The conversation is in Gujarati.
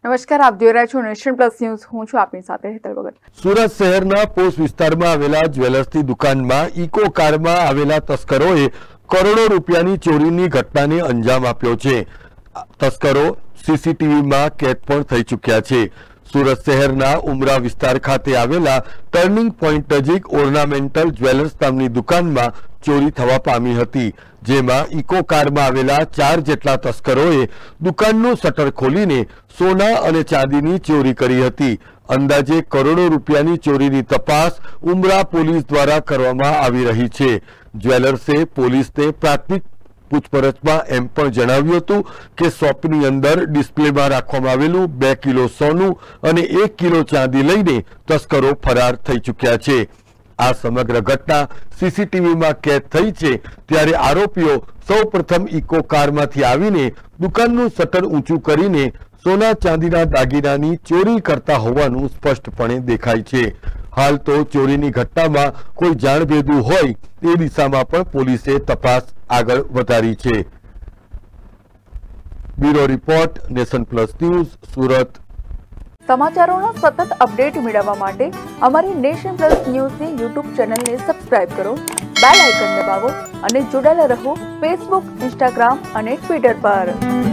નમસ્કાર, આપ જોઈ રહ્યા છો નેશન પ્લસ ન્યૂઝ। હું છું આપની સાથે હેતલ ભગત। સુરત શહેરના પોશ વિસ્તારમાં આવેલા જ્વેલર્સની દુકાનમાં ઇકો કારમાં આવેલા તસ્કરોએ કરોડો રૂપિયાની ચોરીની ઘટનાને અંજામ આપ્યો છે। તસ્કરો સીસીટીવીમાં કેદ પણ થઈ ચૂક્યા છે। સુરત શહેરના ઉમરા વિસ્તાર ખાતે આવેલા ટર્નિંગ પોઈન્ટ નજીક ઓર્નામેન્ટલ જ્વેલર્સ નામની દુકાનમાં ચોરી થવા પામી હતી, જેમાં ઇકો કારમાં આવેલા 4 જેટલા તસ્કરોએ દુકાનનું શટર ખોલીને સોના અને ચાંદીની ચોરી કરી હતી। અંદાજે કરોડો રૂપિયાની ચોરીની તપાસ ઉમરા પોલીસ દ્વારા કરવામાં આવી રહી છે। જ્વેલર્સે પોલીસને પ્રાથમિક પૂછપરછમાં એમ પણ જણાવ્યું હતું કે શોપની અંદર ડિસ્પ્લેમાં રાખવામાં આવેલું 2 કિલો સોનું અને 1 કિલો ચાંદી લઈને તસ્કરો ફરાર થઈ ચૂક્યા છે। આ સમગ્ર ઘટના સીસીટીવીમાં કેદ થઈ છે, ત્યારે આરોપીઓ સૌપ્રથમ ઇકો કારમાંથી આવીને દુકાનનું શટર ઊંચું કરીને સોના ચાંદીના દાગીનાની ચોરી કરતા હોવાનું સ્પષ્ટપણે દેખાય છે। હાલ તો ચોરીની ઘટનામાં કોઈ જાણભેદુ હોય એ દિશામાં પણ પોલીસે તપાસ આગળ વધારી છે। Bureau report, nation plus news, Surat. સમાચારોના સતત અપડેટ મેળવવા માટે અમારી નેશન પ્લસ ન્યૂઝની યુટ્યુબ ચેનલને સબસ્ક્રાઇબ કરો, બેલ આઇકન દબાવો અને જોડાયેલા રહો ફેસબુક, ઇન્સ્ટાગ્રામ અને ટ્વિટર પર।